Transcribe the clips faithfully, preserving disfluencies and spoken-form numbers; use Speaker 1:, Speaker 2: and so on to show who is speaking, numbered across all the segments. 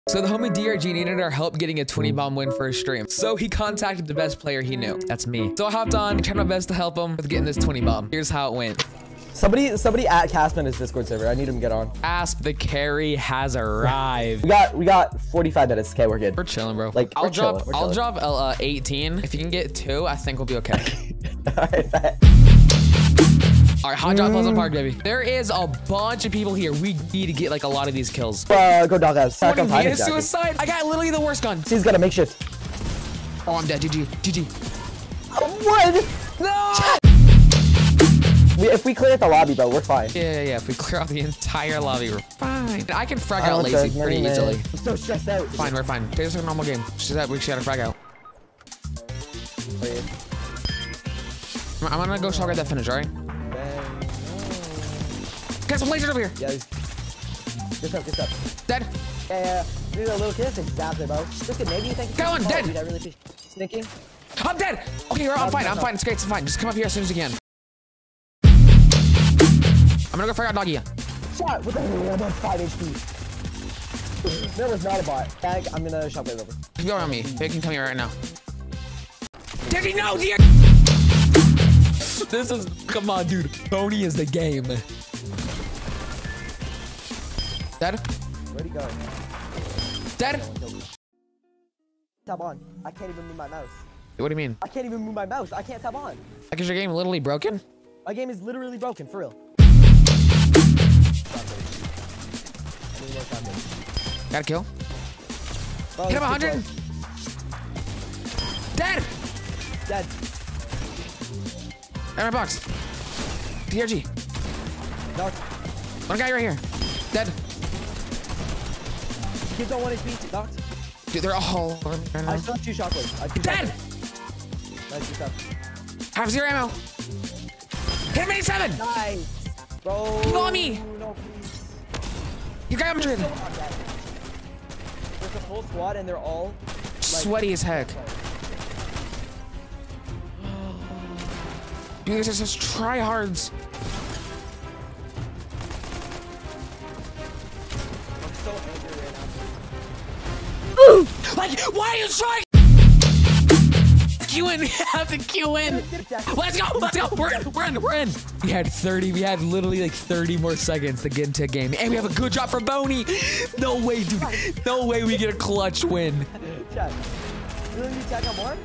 Speaker 1: So the homie D R G needed our help getting a twenty bomb win for his stream. So he contacted the best player he knew. That's me. So I hopped on and tried my best to help him with getting this twenty bomb. Here's how it went.
Speaker 2: Somebody, somebody at Caspin is Discord server. I need him to get on.
Speaker 1: Asp the carry has arrived.
Speaker 2: We got, we got forty-five minutes. Okay, we're good.
Speaker 1: We're chilling, bro.
Speaker 2: Like,
Speaker 1: I'll
Speaker 2: we're
Speaker 1: drop,
Speaker 2: chilling, we're
Speaker 1: I'll
Speaker 2: chilling.
Speaker 1: drop uh, eighteen. If you can get two, I think we'll be okay.
Speaker 2: All right, bet.
Speaker 1: All right, hot drop Pleasant Park, baby. There is a bunch of people here. We need to get like a lot of these kills.
Speaker 2: Uh, go doghouse. Stack
Speaker 1: What
Speaker 2: on
Speaker 1: do you
Speaker 2: time
Speaker 1: need a suicide? I got literally the worst gun.
Speaker 2: He's got a makeshift.
Speaker 1: Oh, I'm dead. G G. G G.
Speaker 2: What?
Speaker 1: No!
Speaker 2: We, if we clear the lobby, bro, we're fine.
Speaker 1: Yeah, yeah, yeah. If we clear out the entire lobby, we're fine. I can frag
Speaker 2: I
Speaker 1: out
Speaker 2: don't
Speaker 1: lazy
Speaker 2: think
Speaker 1: pretty
Speaker 2: man.
Speaker 1: easily.
Speaker 2: I'm so stressed out.
Speaker 1: Fine, we're fine. Take this like a normal game. Just that we should have a frag out.
Speaker 2: Wait.
Speaker 1: I'm gonna go shotgun that finish, alright? Got some lasers over here.
Speaker 2: Yeah, he's... Good stuff, good stuff.
Speaker 1: Dead.
Speaker 2: Yeah, yeah, yeah. Dude, a little kiss exactly, bro. Look at maybe you think
Speaker 1: Go on, dead.
Speaker 2: Dude, I really feel sneaking.
Speaker 1: I'm dead. Okay, you're, I'm fine. I'm fine. It's great. It's fine. Just come up here as soon as you can. I'm gonna go frag out doggy.
Speaker 2: Shot. What the hell? I'm on five H P. There was not a bot. Tag, I'm gonna shotgun over.
Speaker 1: You can go around me. They can come here right now. Did he know, dear? This is, come on, dude. Boney is the game. Dead?
Speaker 2: Where'd he go?
Speaker 1: Dead?
Speaker 2: Tab on. I can't even move my mouse.
Speaker 1: What do you mean?
Speaker 2: I can't even move my mouse. I can't tab on.
Speaker 1: Like, is your game literally broken?
Speaker 2: My game is literally broken, for real.
Speaker 1: Got a kill.
Speaker 2: Oh,
Speaker 1: Hit him one hundred. Dead.
Speaker 2: Dead.
Speaker 1: In my box. D R G.
Speaker 2: Knocked.
Speaker 1: One guy right here. Dead.
Speaker 2: Kids on one H P. Knocked.
Speaker 1: Dude, they're all right
Speaker 2: I
Speaker 1: now.
Speaker 2: still have two shockwaves. I have two
Speaker 1: Dead.
Speaker 2: shockwaves. Nice, good stuff.
Speaker 1: Have zero ammo. Hit him eighty-seven.
Speaker 2: Nice. Bro.
Speaker 1: Keep on me.
Speaker 2: No, please.
Speaker 1: You got him,
Speaker 2: So on that. There's a full squad and they're all like,
Speaker 1: sweaty as heck. Dude, this is just tryhards.
Speaker 2: I'm so angry right now.
Speaker 1: Like, why are you trying? Q in, we have to Q in. Let's go, let's go. We're in, we're in, we're in. We had thirty, we had literally like thirty more seconds to get into a game. And we have a good drop for Boney. No way, dude. No way we get a clutch win.
Speaker 2: Chat. You really need to attack on one?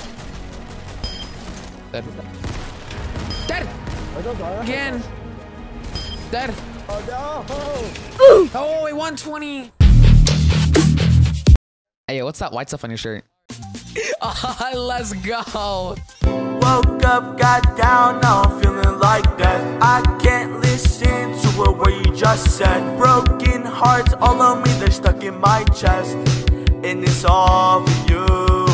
Speaker 1: Dead. Dead.
Speaker 2: Oh, don't die.
Speaker 1: Again. Dead.
Speaker 2: Oh, no.
Speaker 1: Oh, a one twenty. Hey, yo, what's that white stuff on your shirt? Uh, let's go.
Speaker 3: Woke up, got down, now I'm feeling like death. I can't listen to a word you just said. Broken hearts all on me, they're stuck in my chest. And it's all for you.